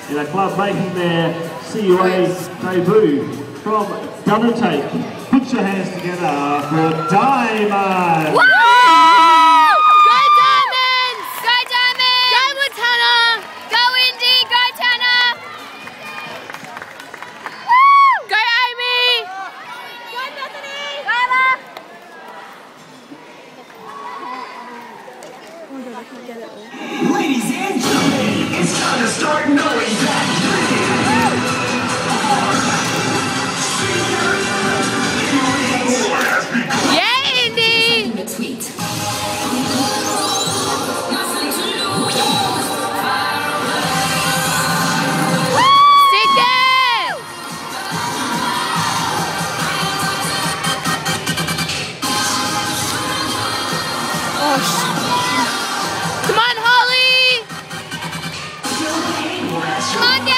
in a club making their CUA debut from Dundertake. Put your hands together for Diamond! Woo! Go Diamonds! Go Diamonds! Go Montana! Go Indy! Go Tanner! Woo! Go Amy! Go Bethany! Go Ella! Ladies and gentlemen, it's time to start knowing that. Yeah, Indy! Stick it! Oh, come on, Holly! Come on,